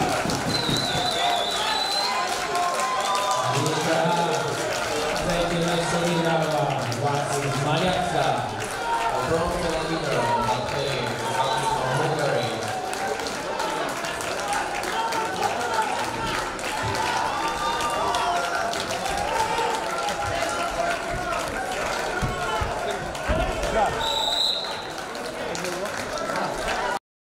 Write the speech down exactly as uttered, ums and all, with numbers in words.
続いての一緒になるは、マリアッツァ。